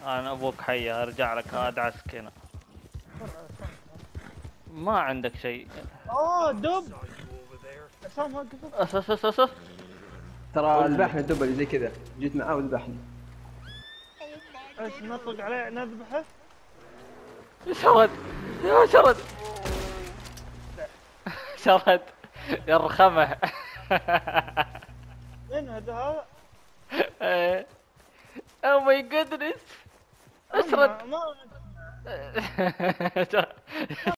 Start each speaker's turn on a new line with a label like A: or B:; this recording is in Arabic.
A: انا ابوك حي ارجع لك ادعسك هنا. ما عندك شيء.
B: اوه دب. عصام وقف.
A: أس أس أس أس.
C: ترى ذبحنا الدب اللي زي كذا، جيت معاه وذبحني.
B: ايش نطلق عليه نذبحه؟
A: شرد يا شرد. شرد يا الرخمة.
B: من هذا؟
A: او ماي جودنس. اشرد.
B: ما